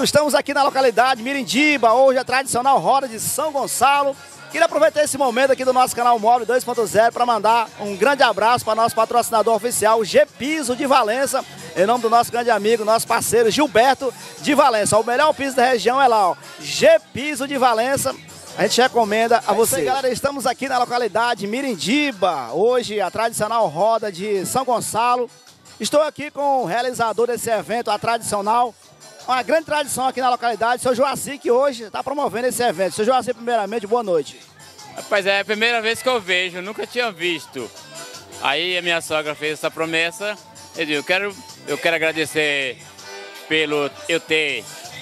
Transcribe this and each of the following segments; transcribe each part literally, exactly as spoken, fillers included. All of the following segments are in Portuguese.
Estamos aqui na localidade Mirindiba, hoje a tradicional roda de São Gonçalo. Queria aproveitar esse momento aqui do nosso canal Móvel dois ponto zero para mandar um grande abraço para nosso patrocinador oficial, G-Piso de Valença, em nome do nosso grande amigo, nosso parceiro Gilberto de Valença. O melhor piso da região é lá, ó, G-Piso de Valença. A gente recomenda a você. É galera, estamos aqui na localidade Mirindiba, hoje a tradicional roda de São Gonçalo. Estou aqui com o realizador desse evento, a tradicional, uma grande tradição aqui na localidade, o seu Joaci, que hoje está promovendo esse evento. Seu Joaci, primeiramente, boa noite. Rapaz, é a primeira vez que eu vejo, nunca tinha visto. Aí a minha sogra fez essa promessa. Eu digo, eu quero, eu quero agradecer pelo eu ter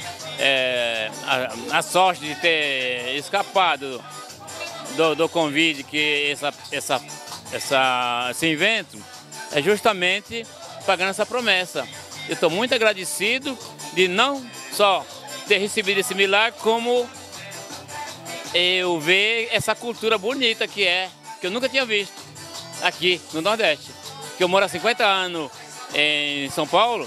é, a, a sorte de ter escapado do, do convite que essa, essa, essa, esse evento é justamente pagando essa promessa. Eu estou muito agradecido de não só ter recebido esse milagre, como eu ver essa cultura bonita que é, que eu nunca tinha visto aqui no Nordeste. Que eu moro há cinquenta anos em São Paulo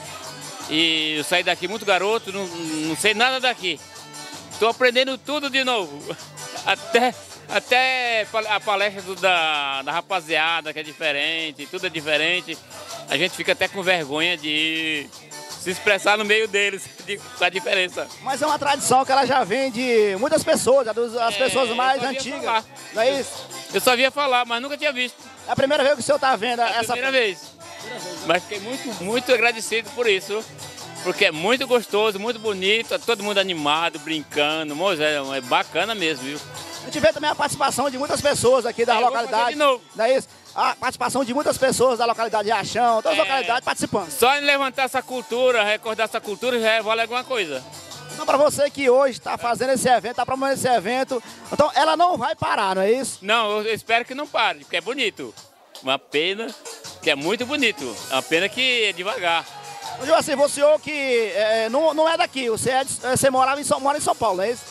e eu saí daqui muito garoto, não, não sei nada daqui. Estou aprendendo tudo de novo, até, até a palestra do, da, da rapaziada, que é diferente, tudo é diferente. A gente fica até com vergonha de se expressar no meio deles, de, da diferença. Mas é uma tradição que ela já vem de muitas pessoas, as pessoas é, mais antigas. Falar. Não é isso? Eu, eu só via falar, mas nunca tinha visto. É a primeira vez que o senhor está vendo é essa... a primeira vez. Mas fiquei muito, muito agradecido por isso, porque é muito gostoso, muito bonito, todo mundo animado, brincando. Moço, é, é bacana mesmo, viu? A gente vê também a participação de muitas pessoas aqui da é, localidade. De novo. Não é isso? A participação de muitas pessoas da localidade de Riachão, todas as é, localidades participando. Só em levantar essa cultura, recordar essa cultura, já vale alguma coisa. Então, para você que hoje está fazendo esse evento, está promovendo esse evento, então ela não vai parar, não é isso? Não, eu espero que não pare, porque é bonito. Uma pena que é muito bonito, é uma pena que é devagar. Mas assim, você que é, não, não é daqui, você, é de, você morava em São, mora em São Paulo, não é isso?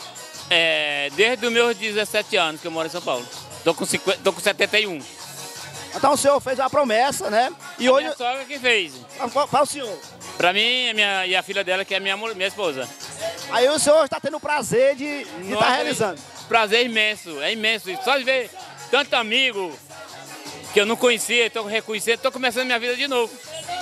É, desde os meus dezessete anos que eu moro em São Paulo. Tô com, cinquenta, tô com setenta e um. Então o senhor fez uma promessa, né? E a hoje... minha sogra que fez. Qual o senhor? Pra mim a minha, e a filha dela, que é minha, minha esposa. Aí o senhor está tendo o prazer de estar tá realizando. Prazer imenso, é imenso. Só de ver tanto amigo que eu não conhecia, estou reconhecendo, estou começando minha vida de novo.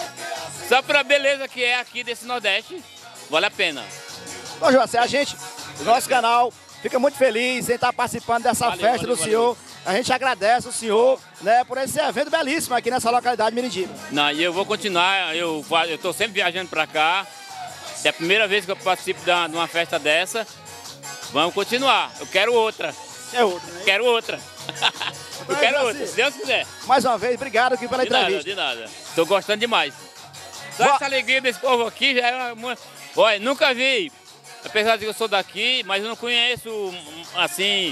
Só pra beleza que é aqui desse Nordeste, vale a pena. Bom, Joaci, a gente, o nosso canal, fica muito feliz em estar participando dessa valeu, festa valeu, do senhor. Valeu. A gente agradece o senhor, né, por esse evento belíssimo aqui nessa localidade Mirindiba. Não, e eu vou continuar, eu estou sempre viajando para cá. É a primeira vez que eu participo de uma, de uma festa dessa. Vamos continuar, eu quero outra. É outra, né? Quero outra. Eu Mas, quero assim, outra, se Deus quiser. Mais uma vez, obrigado aqui pela de entrevista. Nada, de nada. Estou gostando demais. Só Boa. Essa alegria desse povo aqui já é uma... Olha, nunca vi, apesar de que eu sou daqui, mas eu não conheço, assim,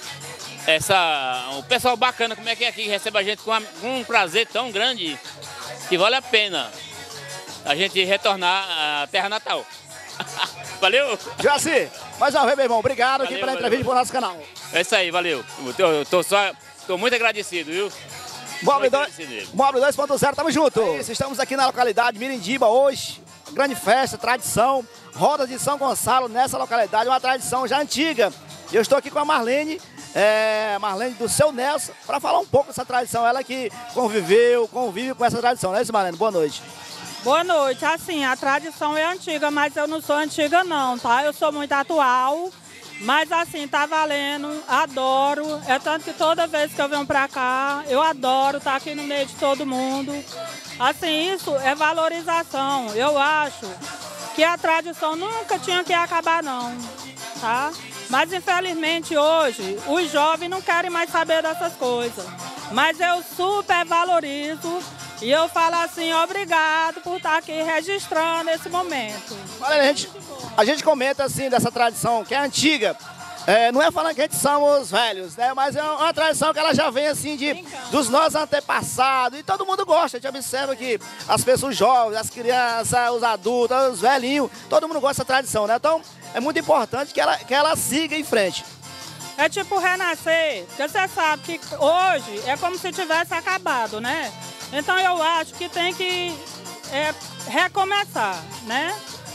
essa... o pessoal bacana, como é que é aqui, recebe a gente com, uma... com um prazer tão grande que vale a pena a gente retornar à terra natal. Valeu? Joaci, mais uma vez, meu irmão, obrigado valeu, aqui pela valeu. entrevista pro nosso canal. É isso aí, valeu. Eu tô só, tô muito agradecido, viu? Móvel dois ponto zero, tamo junto. É isso, estamos aqui na localidade Mirindiba hoje, grande festa, tradição, roda de São Gonçalo nessa localidade, uma tradição já antiga. Eu estou aqui com a Marlene, é, Marlene do seu Nelson, para falar um pouco dessa tradição, ela que conviveu, convive com essa tradição, não é isso, Marlene? Boa noite. Boa noite. Assim, a tradição é antiga, mas eu não sou antiga não, tá? Eu sou muito atual, mas assim, tá valendo, adoro. É tanto que toda vez que eu venho pra cá, eu adoro estar aqui no meio de todo mundo. Assim, isso é valorização. Eu acho que a tradição nunca tinha que acabar não, tá? Mas infelizmente hoje, os jovens não querem mais saber dessas coisas. Mas eu super valorizo. E eu falo assim, obrigado por estar aqui registrando esse momento. Olha, a gente, a gente comenta assim dessa tradição que é antiga. É, não é falando que a gente somos velhos, né? Mas é uma tradição que ela já vem assim de, dos nossos antepassados. E todo mundo gosta. A gente observa que as pessoas jovens, as crianças, os adultos, os velhinhos, todo mundo gosta dessa tradição, né? Então é muito importante que ela, que ela siga em frente. É tipo renascer, porque você sabe que hoje é como se tivesse acabado, né? Então eu acho que tem que é, recomeçar, né?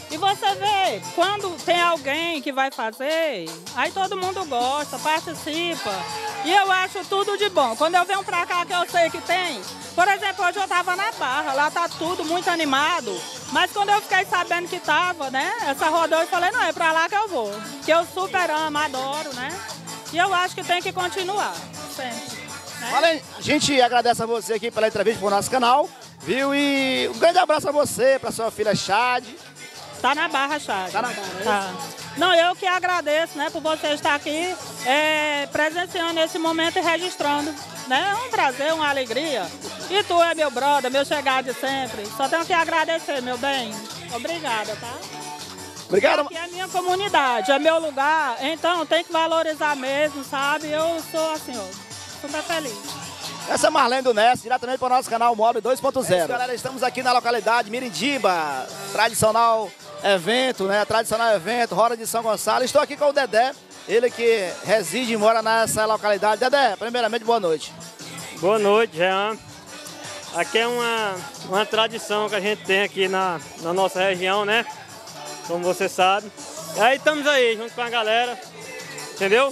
E você vê, quando tem alguém que vai fazer, aí todo mundo gosta, participa. E eu acho tudo de bom. Quando eu venho pra cá que eu sei que tem, por exemplo, hoje eu tava na Barra, lá tá tudo muito animado. Mas quando eu fiquei sabendo que tava, né, essa roda, eu falei, não, é pra lá que eu vou. Que eu super amo, adoro, né? E eu acho que tem que continuar, sempre. Né? Olha, a gente agradece a você aqui pela entrevista pro nosso canal, viu? E um grande abraço a você, pra sua filha Chade. Tá na Barra, Chade. Tá na Barra, tá. Não, eu que agradeço, né, por você estar aqui, é, presenciando esse momento e registrando. Né? É um prazer, uma alegria. E tu é meu brother, meu chegado de sempre. Só tenho que agradecer, meu bem. Obrigada, tá? Obrigado. Aqui é a minha comunidade, é meu lugar, então tem que valorizar mesmo, sabe? Eu sou assim, ó, super feliz. Essa é Marlene do Ness, diretamente para o nosso canal Móvel dois ponto zero. É isso, galera, estamos aqui na localidade Mirindiba, tradicional evento, né? Tradicional evento, Roda de São Gonçalo. Estou aqui com o Dedé, ele que reside e mora nessa localidade. Dedé, primeiramente, boa noite. Boa noite, Jean. Aqui é uma, uma tradição que a gente tem aqui na, na nossa região, né? Como você sabe. E aí estamos aí, junto com a galera, entendeu?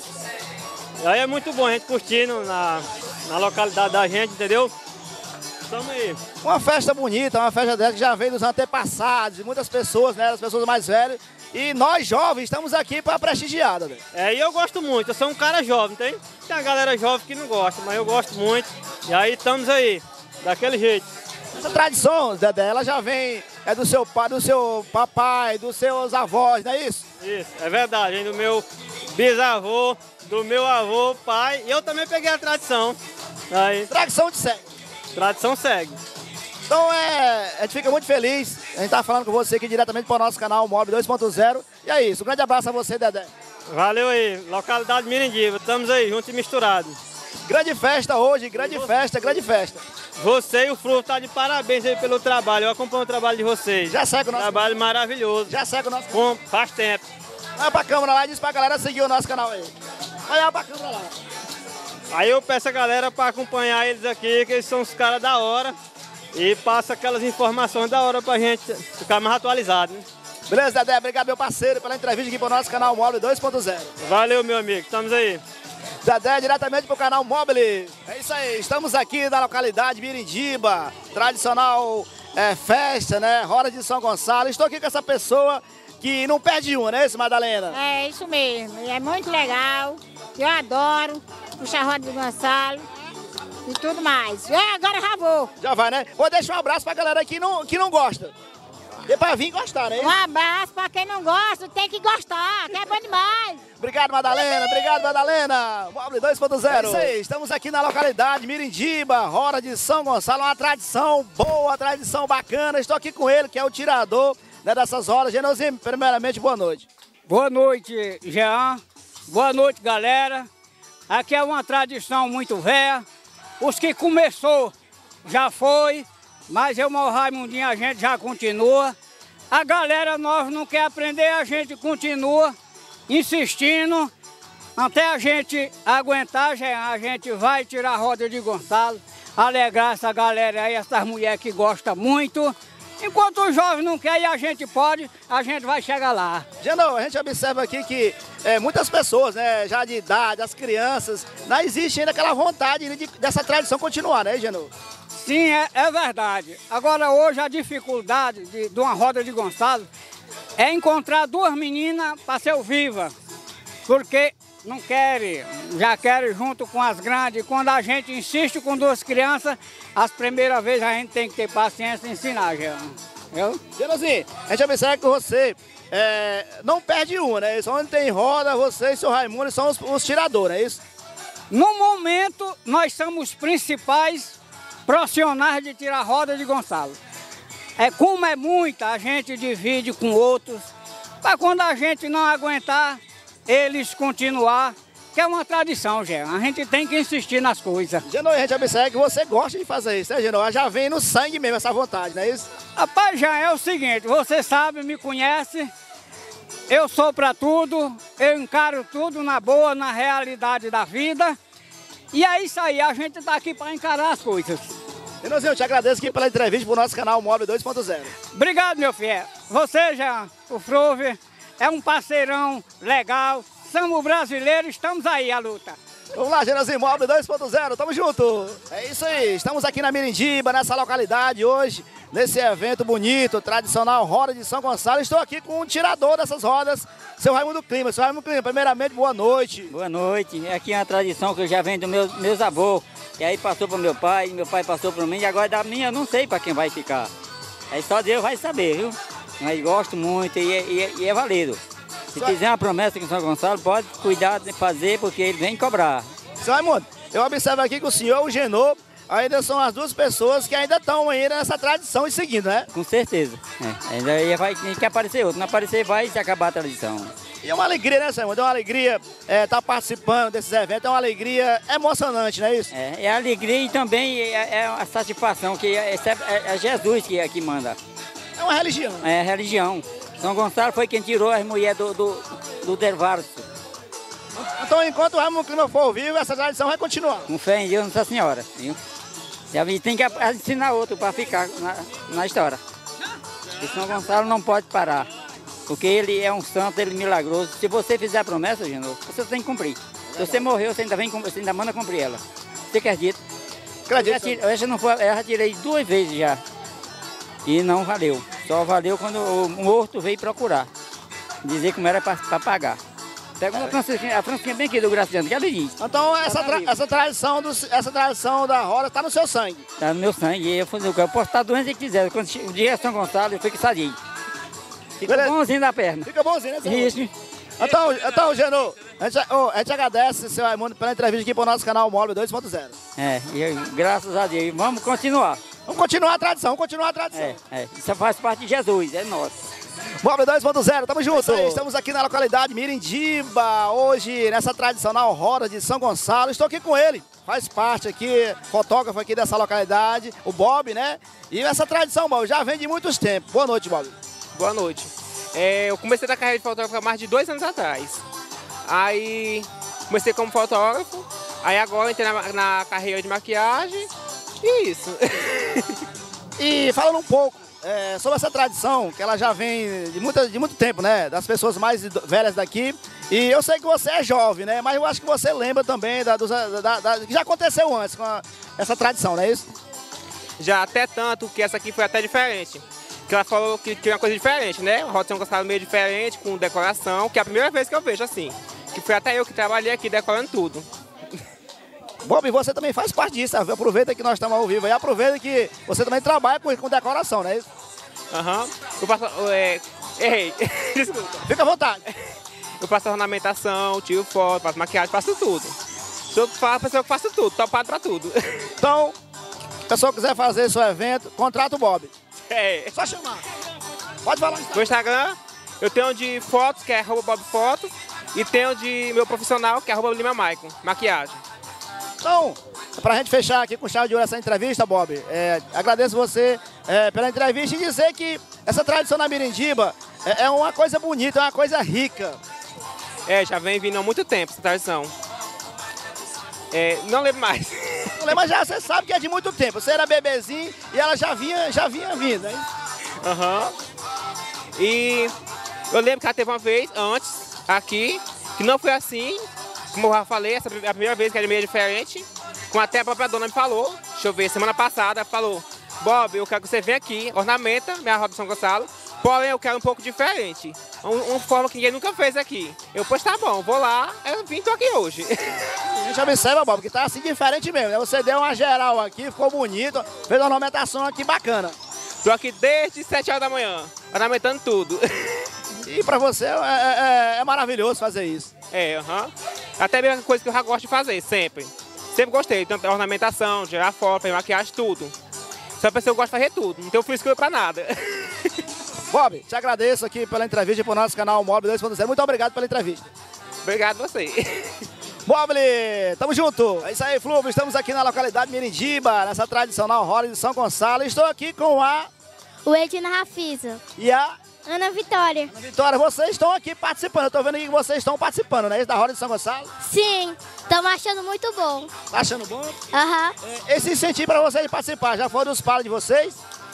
E aí é muito bom a gente curtindo na, na localidade da gente, entendeu? Estamos aí. Uma festa bonita, uma festa dessa que já veio dos antepassados, de muitas pessoas, né? As pessoas mais velhas. E nós, jovens, estamos aqui para prestigiar, né? É, e eu gosto muito, eu sou um cara jovem, tem? Tem a galera jovem que não gosta, mas eu gosto muito. E aí estamos aí, daquele jeito. Essa tradição, Dedé, ela já vem, é do seu pai, do seu papai, dos seus avós, não é isso? Isso, é verdade, hein? Do meu bisavô, do meu avô, pai, e eu também peguei a tradição. Aí, Tradição de segue. tradição segue. Então é, a gente fica muito feliz, a gente tá falando com você aqui diretamente para o nosso canal Móvel dois ponto zero. E é isso, um grande abraço a você, Dedé. Valeu aí, localidade Mirindiba, estamos aí, juntos e misturados. Grande festa hoje, grande festa, grande festa. Você e o Fruto tá de parabéns aí pelo trabalho, eu acompanho o trabalho de vocês. Já segue o nosso Trabalho maravilhoso. Já segue o nosso Com, faz tempo. Olha pra câmera lá e diz pra galera seguir o nosso canal aí. Olha pra câmera lá. Aí eu peço a galera para acompanhar eles aqui, que eles são os caras da hora. E passa aquelas informações da hora pra gente ficar mais atualizado, né? Beleza, Dedé? Obrigado, meu parceiro, pela entrevista aqui pro nosso canal Móvel dois ponto zero. Valeu, meu amigo, estamos aí. Dedé, diretamente pro canal Móvel. É isso aí, estamos aqui na localidade Mirindiba, tradicional é, festa, né? Roda de São Gonçalo. Estou aqui com essa pessoa que não perde uma, não é isso, Madalena? É isso mesmo, é muito legal, eu adoro puxar roda de Gonçalo e tudo mais. É, agora já vou. Já vai, né? Vou deixar um abraço pra galera que não, que não gosta. E pra vir gostar, né? Um abraço pra quem não gosta, tem que gostar, que é bom demais. Obrigado, Madalena. Obrigado, Madalena. Móvel dois ponto zero. É isso aí. Estamos aqui na localidade Mirindiba, Roda de São Gonçalo. Uma tradição boa, tradição bacana. Estou aqui com ele, que é o tirador, né, dessas rodas. Genozinho, primeiramente, boa noite. Boa noite, Jean. Boa noite, galera. Aqui é uma tradição muito velha. Os que começou já foi, mas eu, meu Raimundinho, a gente já continua. A galera nova não quer aprender, a gente continua insistindo até a gente aguentar. A gente vai tirar a roda de Gonçalo, alegrar essa galera aí, essas mulheres que gostam muito. Enquanto os jovens não querem e a gente pode, a gente vai chegar lá. Geno, a gente observa aqui que é, muitas pessoas, né, já de idade, as crianças, não existe ainda aquela vontade de, dessa tradição continuar, né, Geno? Sim, é, é verdade. Agora, hoje, a dificuldade de, de uma roda de Gonçalo é encontrar duas meninas para ser viva, porque não querem, já querem junto com as grandes. Quando a gente insiste com duas crianças, as primeiras vezes a gente tem que ter paciência e ensinar, viu? Genozinho, a gente observa que você é, não perde uma, né? Isso onde tem roda, você e seu Raimundo são os, os tiradores, é isso? No momento, nós somos os principais profissionais de tirar roda de Gonçalo. É, como é muita, a gente divide com outros, para quando a gente não aguentar, eles continuar, que é uma tradição, Gê. A gente tem que insistir nas coisas. Geno, a gente observa que você gosta de fazer isso, né, Geno? Já vem no sangue mesmo essa vontade, não é isso? Rapaz, já é o seguinte, você sabe, me conhece, eu sou para tudo, eu encaro tudo na boa, na realidade da vida. E é isso aí, a gente tá aqui para encarar as coisas. Renanzinho, eu te agradeço aqui pela entrevista pro nosso canal Móvel dois ponto zero. Obrigado, meu filho. Você, Jean, o Flúvio, é um parceirão legal. Somos brasileiros, estamos aí à luta. Vamos lá, Renanzinho, Móvel dois ponto zero, tamo junto. É isso aí, estamos aqui na Mirindiba, nessa localidade hoje, nesse evento bonito, tradicional, Roda de São Gonçalo. Estou aqui com um tirador dessas rodas, seu Raimundo Clima. Seu Raimundo Clima, primeiramente, boa noite. Boa noite. Aqui é uma tradição que já vem dos meus, meus avôs. E aí passou para meu pai, meu pai passou para mim, e agora da minha eu não sei para quem vai ficar. Aí só Deus vai saber, viu? Mas gosto muito e é, e é, e é válido. Se fizer uma promessa com São Gonçalo, pode cuidar de fazer, porque ele vem cobrar. Seu Raimundo, eu observo aqui que o senhor e o Genô ainda são as duas pessoas que ainda estão ainda nessa tradição e seguindo, né? Com certeza. É. Ainda vai, tem que aparecer outro. Não aparecer, vai se acabar a tradição. E é uma alegria, né, Raimundo? É uma alegria estar é, tá participando desses eventos, é uma alegria emocionante, não é isso? É, é alegria e também é, é a satisfação, que é, é, é Jesus que, é, que manda. É uma religião. É religião. São Gonçalo foi quem tirou as mulheres do, do, do Dervarso. Então, enquanto o Raimundo Clima for vivo, essa tradição vai continuar. Com fé em Deus, Nossa Senhora. Viu? E a gente tem que ensinar outro para ficar na, na história. E São Gonçalo não pode parar. Porque ele é um santo, ele é milagroso. Se você fizer a promessa, Genô, você tem que cumprir. Se você morreu, você ainda, vem, você ainda manda cumprir ela. Você acredita? Acredito. Eu já, eu já não foi, eu já tirei duas vezes já. E não valeu. Só valeu quando o morto veio procurar. Dizer como era para pagar. Pega uma Francisquinha, a Francisquinha bem aqui do Graciano, que ela diz. Então essa, tra essa, tradição do, essa tradição da roda está no seu sangue? Está no meu sangue. Eu, eu posso estar doente se quiser. Quando o dia é São Gonçalo, eu fico sadio. Fica Beleza. bonzinho da perna. Fica bonzinho, né, senhor? Isso. Então, então Genô, a gente, oh, a gente agradece, seu Raimundo, pela entrevista aqui para o nosso canal Móvel dois ponto zero. É, e graças a Deus. Vamos continuar. Vamos continuar a tradição, vamos continuar a tradição. É, é. Isso faz parte de Jesus, é nosso. Móvel dois ponto zero, tamo junto. É Estamos aqui na localidade Mirindiba, hoje nessa tradicional Roda de São Gonçalo. Estou aqui com ele, faz parte aqui, fotógrafo aqui dessa localidade, o Bob, né? E essa tradição, Bob, já vem de muitos tempos. Boa noite, Bob. Boa noite. É, eu comecei a carreira de fotógrafo há mais de dois anos atrás. Aí comecei como fotógrafo, aí agora entrei na, na carreira de maquiagem e isso. E falando um pouco é, sobre essa tradição, que ela já vem de, muita, de muito tempo, né? Das pessoas mais velhas daqui. E eu sei que você é jovem, né? Mas eu acho que você lembra também da, dos, da, da, que já aconteceu antes com a, essa tradição, não é isso? Já até tanto que essa aqui foi até diferente. Que ela falou que queria uma coisa diferente, né? O Roda de São Gonçalo meio diferente, com decoração, que é a primeira vez que eu vejo assim. Que foi até eu que trabalhei aqui decorando tudo. Bob, você também faz parte disso, aproveita que nós estamos ao vivo e aproveita que você também trabalha com, com decoração, não é isso? Aham. Uhum. Eu passo, é, errei, desculpa. Fica à vontade. Eu faço ornamentação, tiro foto, faço maquiagem, faço tudo. Sou a pessoa que faço tudo, topado pra tudo. Então, se a pessoa quiser fazer seu evento, contrata o Bob. É. Só chamar. Pode falar. No Instagram, eu tenho de fotos, que é arroba Bob Fotos, e tenho de meu profissional, que é arroba Lima Maicon, maquiagem. Então, pra gente fechar aqui com chave de ouro essa entrevista, Bob, é, agradeço você é, pela entrevista e dizer que essa tradição na Mirindiba é, é uma coisa bonita, é uma coisa rica. É, já vem vindo há muito tempo essa tradição. É, não lembro mais. Não lembro, mas já você sabe que é de muito tempo. Você era bebezinho e ela já vinha, já vinha vindo, hein? Aham. Uhum. E eu lembro que ela teve uma vez antes, aqui, que não foi assim. Como eu já falei, essa é a primeira vez que era meio diferente. Como até a própria dona me falou, deixa eu ver, semana passada, falou: Bob, eu quero que você venha aqui, ornamenta minha roda de São Gonçalo, porém eu quero um pouco diferente. Um, uma forma que ninguém nunca fez aqui. Eu, pois tá bom, vou lá, eu vim, tô aqui hoje. A gente observa, Bob, que tá assim diferente mesmo, né? Você deu uma geral aqui, ficou bonito, fez uma ornamentação aqui bacana. Tô aqui desde sete horas da manhã, ornamentando tudo. E pra você é, é, é maravilhoso fazer isso. É, aham. Uhum. Até mesmo coisa que eu já gosto de fazer, sempre. Sempre gostei, tanto da ornamentação, gerar foto, fazer maquiagem, tudo. Só pessoa que gosta de fazer tudo, não tenho frescura pra nada. Bob, te agradeço aqui pela entrevista para o nosso canal Móvel dois ponto zero. Muito obrigado pela entrevista. Obrigado a você. Bob, tamo junto. É isso aí, Flúvio. Estamos aqui na localidade Mirindiba, nessa tradicional Roda de São Gonçalo. Estou aqui com a... O Edna Rafisa. E a... Ana Vitória. Ana Vitória, vocês estão aqui participando. Eu tô vendo aqui que vocês estão participando, né? Da Roda de São Gonçalo. Sim, estamos achando muito bom. Tá achando bom? Aham. É, esse incentivo para vocês participar, já foi dos pais de vocês?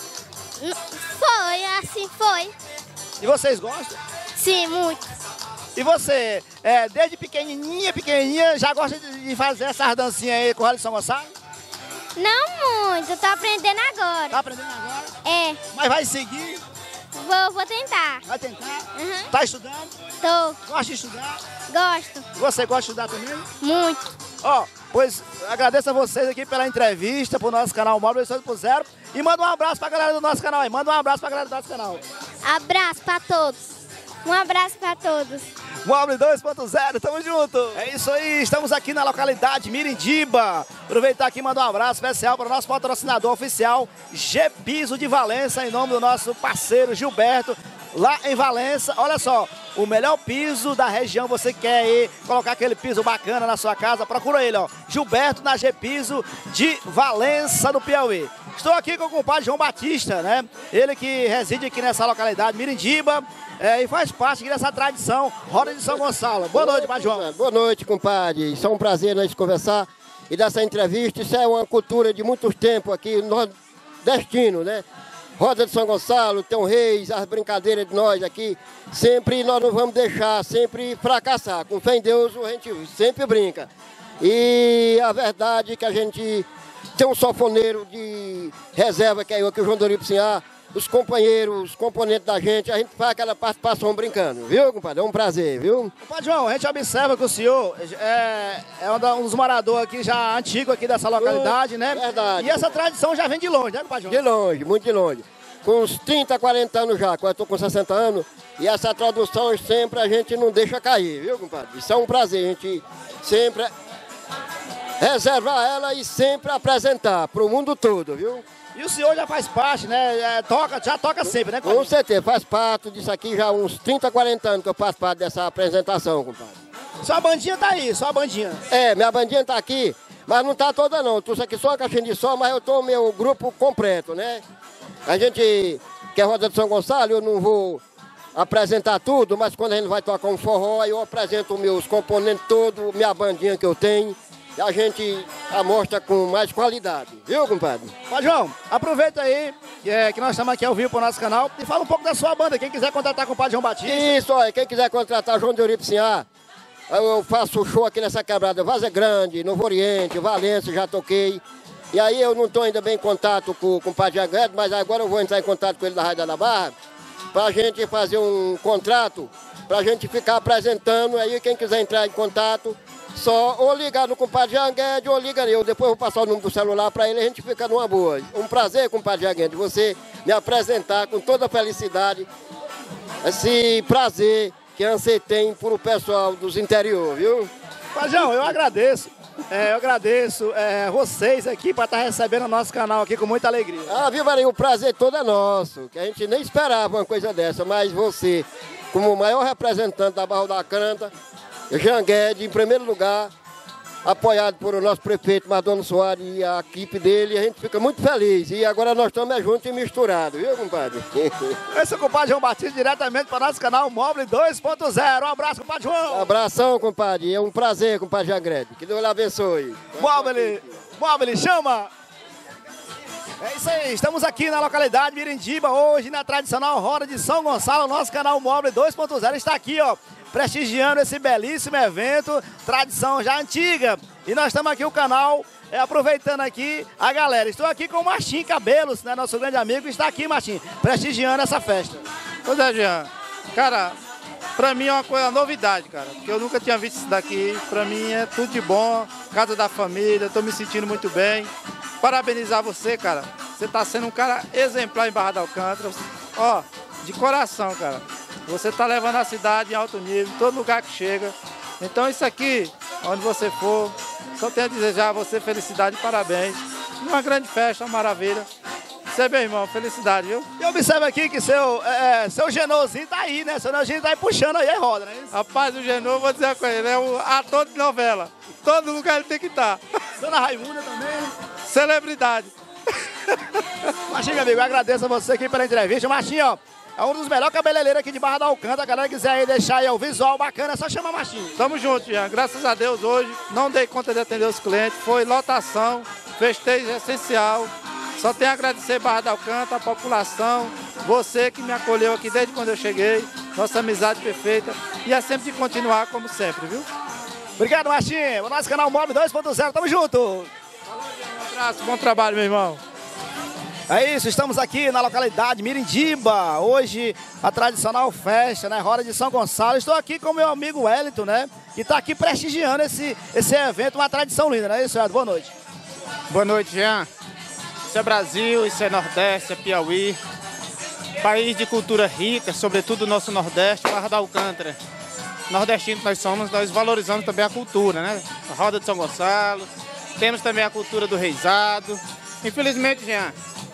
Foi, assim foi. E vocês gostam? Sim, muito. E você, é, desde pequenininha, pequenininha, já gosta de fazer essas dancinhas aí com o Roda de São Gonçalo? Não muito, tô aprendendo agora. Tá aprendendo agora? É. Mas vai seguir? Vou, vou tentar. Vai tentar? Uhum. Tá estudando? Tô. Gosta de estudar? Gosto. Você gosta de estudar também? Muito. Ó, pois agradeço a vocês aqui pela entrevista pro nosso canal Móvel oitocentos por zero e manda um abraço pra galera do nosso canal aí. Manda um abraço pra galera do nosso canal. Abraço pra todos. Um abraço pra todos. Móvel dois ponto zero, tamo junto. É isso aí, estamos aqui na localidade Mirindiba. Aproveitar aqui e mandar um abraço especial para o nosso patrocinador oficial, G-Piso de Valença, em nome do nosso parceiro Gilberto, lá em Valença. Olha só, o melhor piso da região, você quer ir colocar aquele piso bacana na sua casa, procura ele, ó, Gilberto na G-Piso de Valença, do Piauí. Estou aqui com o compadre João Batista, né? Ele que reside aqui nessa localidade Mirindiba. É, e faz parte dessa tradição, Roda de São Gonçalo. Boa noite, compadre João. Boa noite, compadre. Isso é um prazer nós conversar e dessa entrevista. Isso é uma cultura de muitos tempos aqui, nordestino, né? Roda de São Gonçalo, tem o Reis, as brincadeiras de nós aqui. Sempre nós não vamos deixar, sempre fracassar. Com fé em Deus, a gente sempre brinca. E a verdade é que a gente tem um sanfoneiro de reserva, que é eu, que é o João Dorico Sinhá. Os companheiros, os componentes da gente, a gente faz aquela participação brincando, viu, compadre? É um prazer, viu? Compadre João, a gente observa que o senhor é, é um dos moradores aqui já antigo aqui dessa localidade, né? Verdade. E essa tradição já vem de longe, né, compadre João? De longe, muito de longe. Com uns trinta, quarenta anos já, quando eu estou com sessenta anos, e essa tradução sempre a gente não deixa cair, viu, compadre? Isso é um prazer, a gente sempre reservar ela e sempre apresentar para o mundo todo, viu? E o senhor já faz parte, né? É, toca, já toca sempre, né, compadre? Com certeza, faz parte disso aqui já há uns trinta, quarenta anos que eu faço parte dessa apresentação, compadre. Sua bandinha tá aí, sua bandinha. É, minha bandinha tá aqui, mas não tá toda não. Eu trouxe aqui só uma caixinha de som, mas eu tô meu grupo completo, né? A gente, que é Roda de São Gonçalo, eu não vou apresentar tudo, mas quando a gente vai tocar um forró, aí eu apresento meus componentes todos, minha bandinha que eu tenho. E a gente amostra com mais qualidade, viu, compadre? Mas, João, aproveita aí que, é, que nós estamos aqui ao vivo para o nosso canal e fala um pouco da sua banda. Quem quiser contratar com o compadre João Batista. Isso, olha, quem quiser contratar João Dorico Sinhá, eu faço show aqui nessa quebrada, Vaza Grande, Novo Oriente, Valença, já toquei. E aí eu não estou ainda bem em contato com, com o padre Agrede, mas agora eu vou entrar em contato com ele da Rádio da Barra, para a gente fazer um contrato, para a gente ficar apresentando. Aí quem quiser entrar em contato, só ou ligar no compadre Janguede ou liga eu. Depois eu vou passar o número do celular para ele e a gente fica numa boa. Um prazer, compadre Janguede, você me apresentar com toda a felicidade esse prazer que você tem para o pessoal dos interior, viu? Pajão, eu agradeço. É, eu agradeço é, vocês aqui para estar recebendo o nosso canal aqui com muita alegria. Ah, viu, Marinho? O prazer todo é nosso, que a gente nem esperava uma coisa dessa, mas você, como o maior representante da Barra da Canta, Janguede, em primeiro lugar, apoiado por o nosso prefeito Mardônio Soares e a equipe dele, a gente fica muito feliz. E agora nós estamos juntos e misturados, viu, compadre? Esse é o compadre João Batista, diretamente para o nosso canal Móvel dois ponto zero. Um abraço, compadre João. Um abração, compadre. É um prazer, compadre Janguede. Que Deus lhe abençoe. Móvel, Móvel, chama! É isso aí, estamos aqui na localidade Mirindiba, hoje na tradicional Roda de São Gonçalo. Nosso canal Móvel dois ponto zero está aqui, ó, prestigiando esse belíssimo evento, tradição já antiga. E nós estamos aqui, o canal, é, aproveitando aqui a galera. Estou aqui com o Martim Cabelos, né, nosso grande amigo, está aqui, Martim, prestigiando essa festa. Pois é, Jean. Cara, pra mim é uma coisa, uma novidade, cara, porque eu nunca tinha visto isso daqui. Pra mim é tudo de bom, casa da família, tô me sentindo muito bem. Parabenizar você, cara. Você tá sendo um cara exemplar em Barra da Alcântara. Ó, de coração, cara. Você tá levando a cidade em alto nível, em todo lugar que chega. Então isso aqui, onde você for, só tenho a desejar a você felicidade e parabéns. Uma grande festa, uma maravilha. Você, meu irmão, felicidade, viu? E observa aqui que seu, é, seu Genozinho tá aí, né? Seu Genozinho tá aí puxando aí a roda, né? Rapaz, o Genô, vou dizer uma coisa, ele é um ator de novela. Todo lugar ele tem que estar. Dona Raimunda também. Celebridade. Martinho, meu amigo, eu agradeço a você aqui pela entrevista. Martinho, ó, é um dos melhores cabeleireiros aqui de Barra da Alcântara. A galera quiser aí deixar aí o visual bacana, é só chamar Martinho. Tamo junto, Jean. Graças a Deus hoje não dei conta de atender os clientes. Foi lotação, festejo essencial. Só tenho a agradecer Barra da Alcântara, a população, você que me acolheu aqui desde quando eu cheguei. Nossa amizade perfeita. E é sempre de continuar como sempre, viu? Obrigado, Martinho. O nosso canal Móvel dois ponto zero. Tamo junto. Um abraço, bom trabalho, meu irmão. É isso, estamos aqui na localidade Mirindiba. Hoje a tradicional festa, né? Roda de São Gonçalo. Estou aqui com o meu amigo Wellington, né? Que está aqui prestigiando esse, esse evento, uma tradição linda, não é isso, Wellington? Boa noite. Boa noite, Jean. Isso é Brasil, isso é Nordeste, é Piauí. País de cultura rica, sobretudo o nosso Nordeste, Barra da Alcântara. Nordestino nós somos, nós valorizamos também a cultura, né? A Roda de São Gonçalo. Temos também a cultura do reizado. Infelizmente, Jean,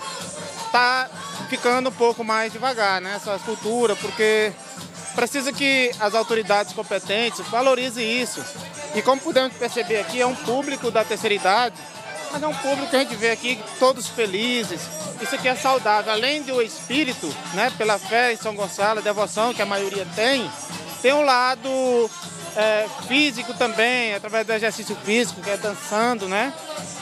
está ficando um pouco mais devagar, né, essa cultura, porque precisa que as autoridades competentes valorizem isso. E como podemos perceber aqui, é um público da terceira idade, mas é um público que a gente vê aqui todos felizes. Isso aqui é saudável, além do espírito, né, pela fé em São Gonçalo, a devoção que a maioria tem, tem um lado é, físico também, através do exercício físico, que é dançando, né?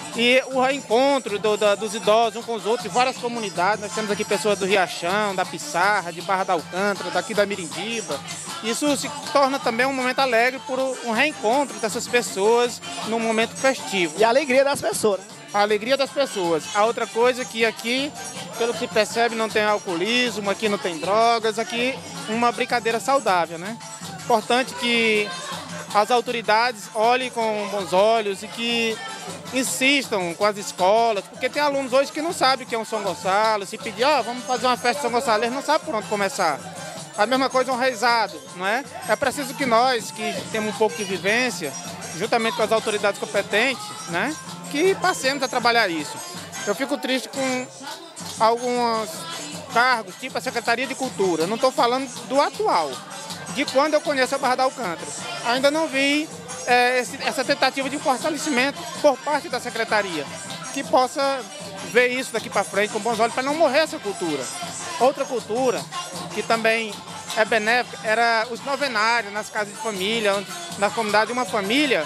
E o reencontro do, da, dos idosos um com os outros, de várias comunidades. Nós temos aqui pessoas do Riachão, da Pissarra, de Barra da Alcântara, daqui da Mirindiba. Isso se torna também um momento alegre por um reencontro dessas pessoas num momento festivo. E a alegria das pessoas, né? A alegria das pessoas. A outra coisa é que aqui, pelo que se percebe, não tem alcoolismo, aqui não tem drogas, aqui uma brincadeira saudável, né? Importante que as autoridades olhem com bons olhos e que insistam com as escolas, porque tem alunos hoje que não sabem o que é um São Gonçalo. Se pedir, ó, oh, vamos fazer uma festa de São Gonçalo, eles não sabem por onde começar. A mesma coisa é um reizado, não é? É preciso que nós, que temos um pouco de vivência, juntamente com as autoridades competentes, né, que passemos a trabalhar isso. Eu fico triste com alguns cargos, tipo a Secretaria de Cultura. Eu não estou falando do atual, de quando eu conheço a Barra da Alcântara. Ainda não vi é, esse, essa tentativa de fortalecimento por parte da Secretaria, que possa ver isso daqui para frente com bons olhos, para não morrer essa cultura. Outra cultura que também é benéfica era os novenários nas casas de família, onde na comunidade uma família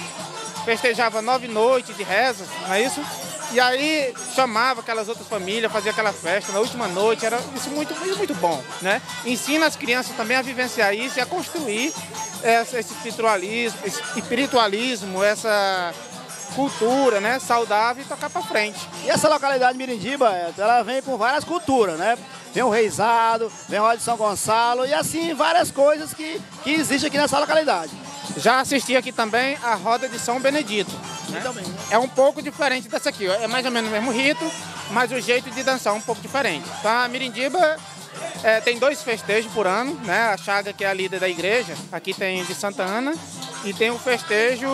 festejava nove noites de rezas, não é isso? E aí chamava aquelas outras famílias, fazia aquela festa na última noite, era isso muito, muito, muito bom, né? Ensina as crianças também a vivenciar isso e a construir essa, esse espiritualismo, esse espiritualismo, essa cultura, né, saudável e tocar para frente. E essa localidade Mirindiba, ela vem com várias culturas, né? Vem o reizado, vem o Roda de São Gonçalo e assim várias coisas que, que existem aqui nessa localidade. Já assisti aqui também a Roda de São Benedito, né? Também, né? É um pouco diferente dessa aqui, é mais ou menos o mesmo rito, mas o jeito de dançar é um pouco diferente. Então a Mirindiba é, tem dois festejos por ano, né? A Chaga, que é a líder da igreja, aqui tem de Santa Ana, e tem o festejo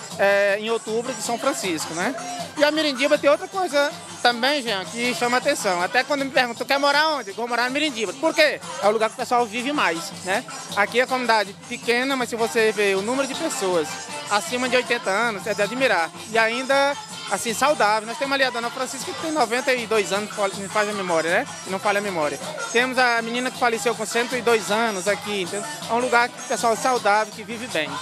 é, em outubro de São Francisco, né? E a Mirindiba tem outra coisa também, Jean, que chama atenção. Até quando me perguntam, tu quer morar onde? Eu vou morar na Mirindiba. Por quê? É o lugar que o pessoal vive mais, né? Aqui é a comunidade pequena, mas se você ver o número de pessoas acima de oitenta anos, é de admirar. E ainda, assim, saudável. Nós temos ali a Dona Francisca, que tem noventa e dois anos, me faz a memória, né? Que não falha a memória. Temos a menina que faleceu com cento e dois anos aqui. Então, é um lugar que o pessoal é saudável, que vive bem.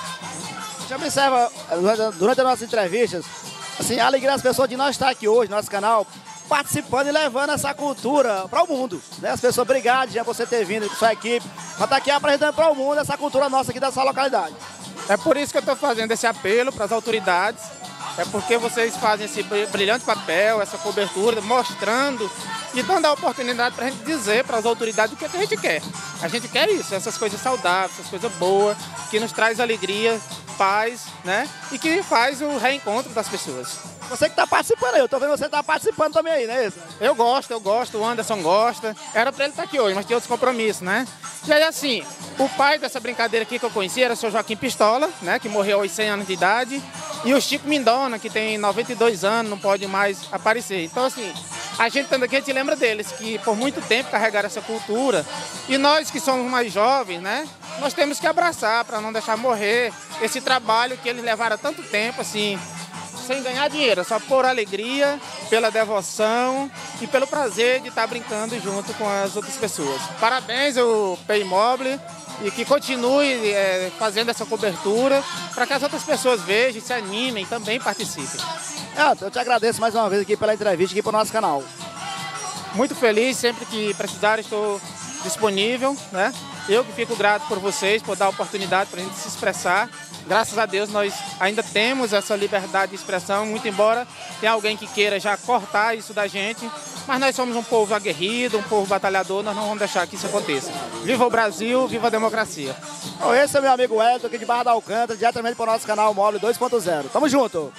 Já observa, durante as nossas entrevistas, assim, a alegria das pessoas de nós estar aqui hoje, no nosso canal, participando e levando essa cultura para o mundo, né? As pessoas, obrigado, já por você ter vindo com sua equipe, para estar aqui apresentando para o mundo essa cultura nossa aqui dessa localidade. É por isso que eu estou fazendo esse apelo para as autoridades, é porque vocês fazem esse brilhante papel, essa cobertura, mostrando e dando a oportunidade para a gente dizer para as autoridades o que, é que a gente quer. A gente quer isso, essas coisas saudáveis, essas coisas boas, que nos traz alegria, paz, né? E que faz o reencontro das pessoas. Você que está participando aí, eu tô vendo você tá participando também aí, né? Eu gosto, eu gosto, o Anderson gosta. Era para ele estar aqui hoje, mas tinha outros compromissos, né? E aí assim, o pai dessa brincadeira aqui que eu conheci era o seu Joaquim Pistola, né? Que morreu aos cem anos de idade. E o Chico Mindona, que tem noventa e dois anos, não pode mais aparecer. Então assim, a gente estando aqui, a gente lembra deles, que por muito tempo carregaram essa cultura. E nós que somos mais jovens, né? Nós temos que abraçar para não deixar morrer esse trabalho que eles levaram tanto tempo, assim, sem ganhar dinheiro, só por alegria pela devoção e pelo prazer de estar brincando junto com as outras pessoas. Parabéns ao Paymobil e que continue é, fazendo essa cobertura para que as outras pessoas vejam, se animem e também participem. É, eu te agradeço mais uma vez aqui pela entrevista aqui para o nosso canal. Muito feliz, sempre que precisar estou disponível, né? Eu que fico grato por vocês, por dar a oportunidade para a gente se expressar. Graças a Deus nós ainda temos essa liberdade de expressão, muito embora tenha alguém que queira já cortar isso da gente, mas nós somos um povo aguerrido, um povo batalhador, nós não vamos deixar que isso aconteça. Viva o Brasil, viva a democracia. Bom, esse é meu amigo Wellington aqui de Barra da Alcântara, diretamente para o nosso canal Móvel dois ponto zero. Tamo junto!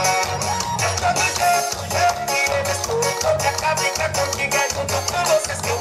Brinca contigo, é junto com vocês que eu